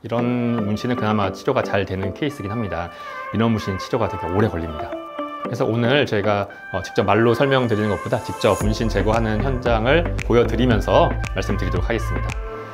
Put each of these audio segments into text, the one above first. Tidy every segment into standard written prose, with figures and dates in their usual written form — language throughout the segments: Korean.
이런 문신은 그나마 치료가 잘 되는 케이스긴 합니다. 이런 문신 치료가 되게 오래 걸립니다. 그래서 오늘 저희가 직접 말로 설명드리는 것보다 직접 문신 제거하는 현장을 보여드리면서 말씀드리도록 하겠습니다.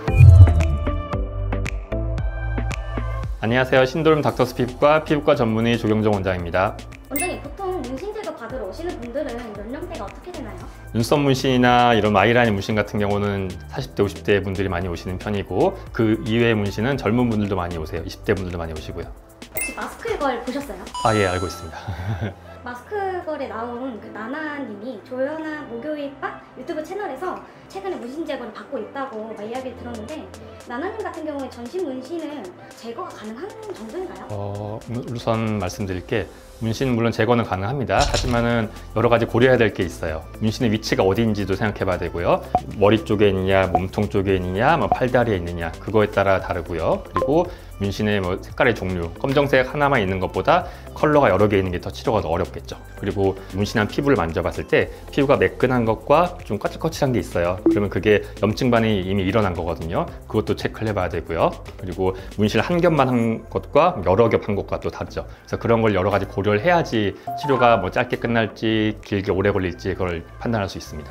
안녕하세요. 신도림 닥터스 피부과 전문의 조경정 원장입니다. 원장님, 보통 문신 제거 받으러 오시는 분들은 연령대가 어떻게 되나요? 눈썹 문신이나 이런 아이라인 문신 같은 경우는 40대, 50대 분들이 많이 오시는 편이고, 그 이외의 문신은 젊은 분들도 많이 오세요. 20대 분들도 많이 오시고요. 혹시 마스크걸 보셨어요? 예, 알고 있습니다. 마스크걸에 나온 그 나나님이 조연아 목요일바 유튜브 채널에서 최근에 문신 제거를 받고 있다고 이야기를 들었는데, 나나님 같은 경우에 전신 문신은 제거가 가능한 정도인가요? 우선 말씀드릴 게, 문신 물론 제거는 가능합니다. 하지만은 여러 가지 고려해야 될 게 있어요. 문신의 위치가 어디인지도 생각해 봐야 되고요. 머리 쪽에 있느냐, 몸통 쪽에 있느냐, 팔다리에 있느냐, 그거에 따라 다르고요. 그리고 문신의 색깔의 종류, 검정색 하나만 있는 것보다 컬러가 여러 개 있는 게 더 치료가 더 어렵겠죠. 그리고 문신한 피부를 만져봤을 때 피부가 매끈한 것과 좀 거칠거칠한 게 있어요. 그러면 그게 염증반이 이미 일어난 거거든요. 그것도 체크를 해봐야 되고요. 그리고 문신을 한 겹만 한 것과 여러 겹 한 것과 또 다르죠. 그래서 그런 걸 여러 가지 고려를 해야지 치료가 짧게 끝날지 길게 오래 걸릴지 그걸 판단할 수 있습니다.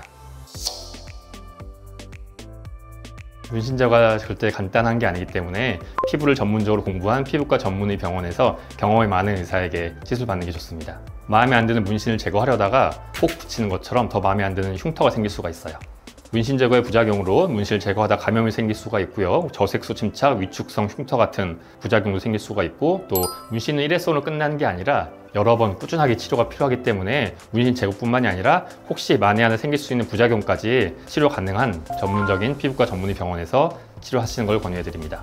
문신 제거가 절대 간단한 게 아니기 때문에 피부를 전문적으로 공부한 피부과 전문의 병원에서 경험이 많은 의사에게 시술받는 게 좋습니다. 마음에 안 드는 문신을 제거하려다가 꼭 붙이는 것처럼 더 마음에 안 드는 흉터가 생길 수가 있어요. 문신 제거의 부작용으로 문신을 제거하다 감염이 생길 수가 있고요. 저색소 침착, 위축성 흉터 같은 부작용도 생길 수가 있고, 또 문신은 일회성으로 끝나는 게 아니라 여러 번 꾸준하게 치료가 필요하기 때문에 문신 제거뿐만이 아니라 혹시 만에 하나 생길 수 있는 부작용까지 치료 가능한 전문적인 피부과 전문의 병원에서 치료하시는 걸 권유해 드립니다.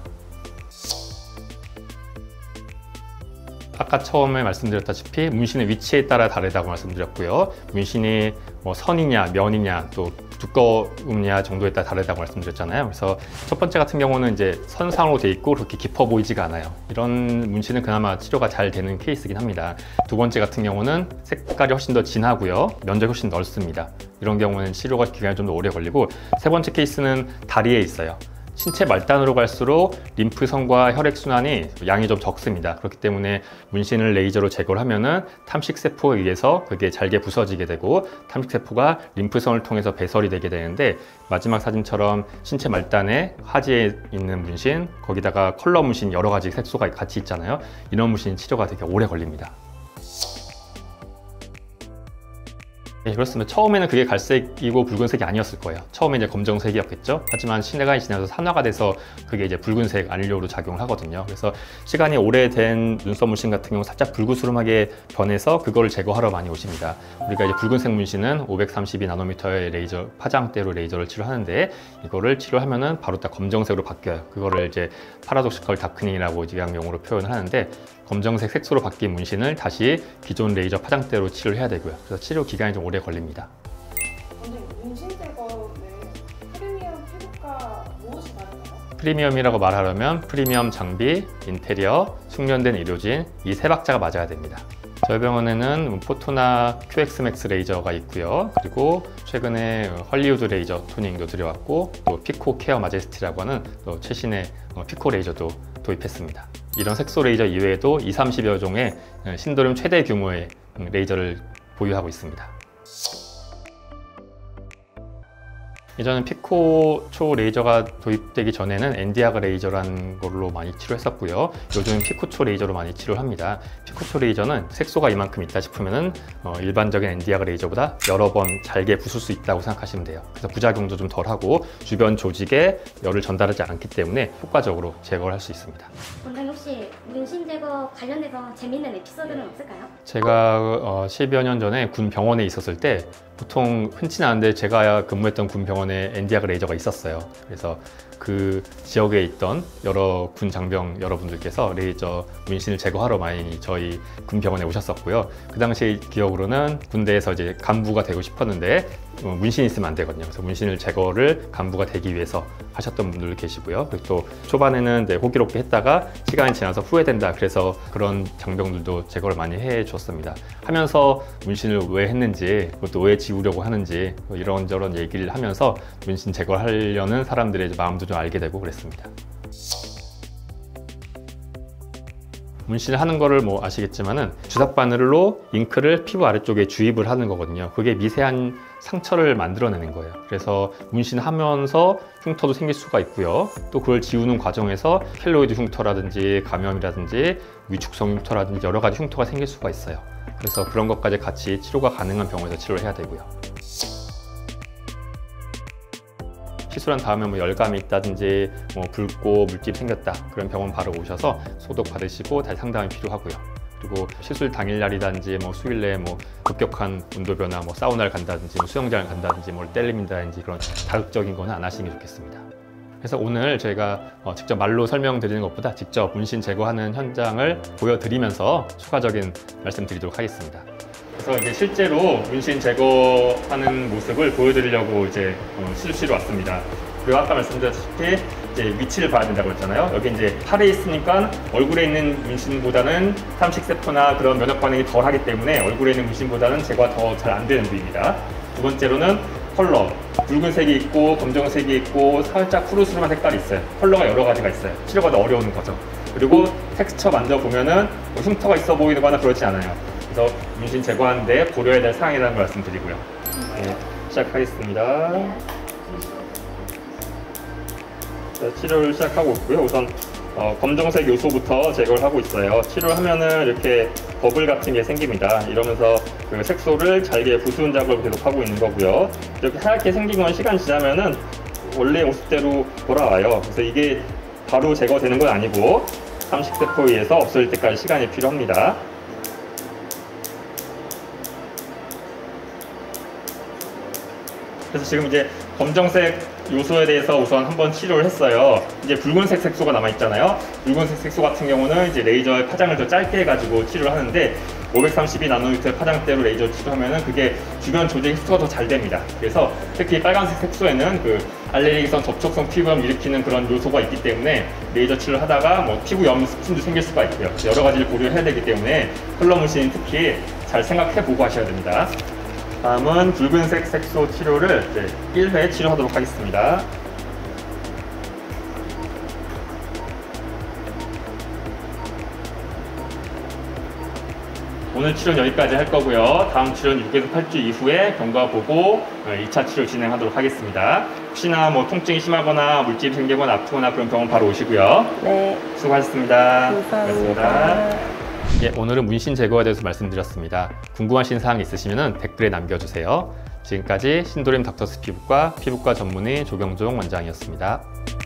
아까 처음에 말씀드렸다시피 문신의 위치에 따라 다르다고 말씀드렸고요. 문신이 선이냐 면이냐 또 두꺼움이냐 정도에 따라 다르다고 말씀드렸잖아요. 그래서 첫 번째 같은 경우는 이제 선상으로 돼 있고 그렇게 깊어 보이지가 않아요. 이런 문신은 그나마 치료가 잘 되는 케이스긴 합니다. 두 번째 같은 경우는 색깔이 훨씬 더 진하고요. 면적이 훨씬 넓습니다. 이런 경우는 치료가 기간이 좀 더 오래 걸리고, 세 번째 케이스는 다리에 있어요. 신체 말단으로 갈수록 림프선과 혈액순환이 양이 좀 적습니다. 그렇기 때문에 문신을 레이저로 제거를 하면은 탐식세포에 의해서 그게 잘게 부서지게 되고, 탐식세포가 림프선을 통해서 배설이 되게 되는데, 마지막 사진처럼 신체 말단에 하지에 있는 문신, 거기다가 컬러 문신 여러 가지 색소가 같이 있잖아요. 이런 문신 치료가 되게 오래 걸립니다. 네, 그렇습니다. 처음에는 그게 갈색이고 붉은색이 아니었을 거예요. 처음에 이제 검정색이었겠죠. 하지만 시간이 지나서 산화가 돼서 그게 이제 붉은색 안료로 작용을 하거든요. 그래서 시간이 오래된 눈썹 문신 같은 경우 살짝 불구스름하게 변해서 그거를 제거하러 많이 오십니다. 우리가 이제 붉은색 문신은 532나노미터의 레이저 파장대로 레이저를 치료하는데, 이거를 치료하면은 바로 딱 검정색으로 바뀌어요. 그거를 이제 파라독시컬 다크닝이라고 용어로 표현을 하는데, 검정색 색소로 바뀐 문신을 다시 기존 레이저 파장대로 치료를 해야 되고요. 그래서 치료 기간이 좀 오래 걸립니다. 원장님, 문신 제거 외에 프리미엄 피부과 무엇이 다른가요? 프리미엄이라고 말하려면 프리미엄 장비, 인테리어, 숙련된 의료진, 이 세 박자가 맞아야 됩니다. 저희 병원에는 포토나 QX맥스 레이저가 있고요. 그리고 최근에 헐리우드 레이저 토닝도 들여왔고, 또 피코 케어 마제스티라고 하는 또 최신의 피코 레이저도 도입했습니다. 이런 색소 레이저 이외에도 20-30여 종의 신도림 최대 규모의 레이저를 보유하고 있습니다. 예전에 피코초 레이저가 도입되기 전에는 엔디아가 레이저라는 걸로 많이 치료했었고요. 요즘 피코초 레이저로 많이 치료를 합니다. 피코초 레이저는 색소가 이만큼 있다 싶으면은 일반적인 엔디아가 레이저보다 여러 번 잘게 부술 수 있다고 생각하시면 돼요. 그래서 부작용도 좀 덜하고 주변 조직에 열을 전달하지 않기 때문에 효과적으로 제거를 할 수 있습니다. 원장님, 혹시 문신 제거 관련돼서 재밌는 에피소드는 없을까요? 제가 10여 년 전에 군 병원에 있었을 때, 보통 흔치 않은데 제가 근무했던 군 병원에 엔디아가 레이저가 있었어요. 그래서 그 지역에 있던 여러 군 장병 여러분들께서 레이저 문신을 제거하러 많이 저희 군 병원에 오셨었고요. 그 당시 기억으로는 군대에서 이제 간부가 되고 싶었는데 문신이 있으면 안 되거든요. 그래서 문신을 제거를 간부가 되기 위해서 하셨던 분들도 계시고요. 그리고 또 초반에는 호기롭게 했다가 시간이 지나서 후회된다, 그래서 그런 장병들도 제거를 많이 해 줬습니다. 하면서 문신을 왜 했는지, 그것도 왜 지우려고 하는지 이런저런 얘기를 하면서 문신 제거를 하려는 사람들의 마음도 좀 알게 되고 그랬습니다. 문신을 하는 거를 뭐 아시겠지만은 주사 바늘로 잉크를 피부 아래쪽에 주입을 하는 거거든요. 그게 미세한 상처를 만들어내는 거예요. 그래서 문신하면서 흉터도 생길 수가 있고요. 또 그걸 지우는 과정에서 켈로이드 흉터라든지 감염이라든지 위축성 흉터라든지 여러 가지 흉터가 생길 수가 있어요. 그래서 그런 것까지 같이 치료가 가능한 병원에서 치료를 해야 되고요. 시술한 다음에 뭐 열감이 있다든지 뭐 붉고 물집이 생겼다 그런 병원 바로 오셔서 소독 받으시고 다시 상담이 필요하고요. 그리고 시술 당일날이든지 뭐 수일내에 뭐 급격한 온도 변화, 뭐 사우나를 간다든지 뭐 수영장을 간다든지 뭘 때린다든지 그런 자극적인 거는 안 하시는 게 좋겠습니다. 그래서 오늘 저희가 직접 말로 설명드리는 것보다 직접 문신 제거하는 현장을 보여드리면서 추가적인 말씀 드리도록 하겠습니다. 그래서 이제 실제로 문신 제거하는 모습을 보여드리려고 이제 시술실에 왔습니다. 그리고 아까 말씀드렸다시피 이제 위치를 봐야 된다고 했잖아요. 여기 이제 팔에 있으니까 얼굴에 있는 문신보다는 삼식세포나 그런 면역 반응이 덜 하기 때문에 얼굴에 있는 문신보다는 제거가 더 잘 안 되는 부위입니다. 두 번째로는 컬러. 붉은색이 있고 검정색이 있고 살짝 푸르스름한 색깔이 있어요. 컬러가 여러 가지가 있어요. 치료가 더 어려운 거죠. 그리고 텍스처 만져보면은 뭐 흉터가 있어 보이거나 그렇지 않아요. 그래서 문신 제거하는데 고려해야 될 사항이라는 걸 말씀드리고요. 네, 시작하겠습니다. 자, 치료를 시작하고 있고요. 우선 검정색 요소부터 제거를 하고 있어요. 치료를 하면은 이렇게 버블 같은 게 생깁니다. 이러면서 그 색소를 잘게 부수는 작업을 계속 하고 있는 거고요. 이렇게 하얗게 생긴 건 시간 지나면은 원래 모습대로 돌아와요. 그래서 이게 바로 제거되는 건 아니고 삼식세포에 의해서 없어질 때까지 시간이 필요합니다. 그래서 지금 이제 검정색 요소에 대해서 우선 한번 치료를 했어요. 이제 붉은색 색소가 남아있잖아요. 붉은색 색소 같은 경우는 이제 레이저의 파장을 더 짧게 해가지고 치료를 하는데 532나노미터의 파장대로 레이저 치료하면은 그게 주변 조직의 흡수가 더 잘 됩니다. 그래서 특히 빨간색 색소에는 그 알레르기성 접촉성 피부염 일으키는 그런 요소가 있기 때문에 레이저 치료를 하다가 뭐 피부염 습진도 생길 수가 있고요. 여러 가지를 고려해야 되기 때문에 컬러 문신 특히 잘 생각해보고 하셔야 됩니다. 다음은 붉은색 색소 치료를 이제 1회 치료하도록 하겠습니다. 오늘 치료는 여기까지 할 거고요. 다음 치료는 6에서 8주 이후에 경과 보고 2차 치료 진행하도록 하겠습니다. 혹시나 뭐 통증이 심하거나 물집이 생기거나 아프거나 그런 병원 바로 오시고요. 네. 수고하셨습니다. 감사합니다. 예, 오늘은 문신 제거에 대해서 말씀드렸습니다. 궁금하신 사항 있으시면 댓글에 남겨주세요. 지금까지 신도림 닥터스 피부과 전문의 조경종 원장이었습니다.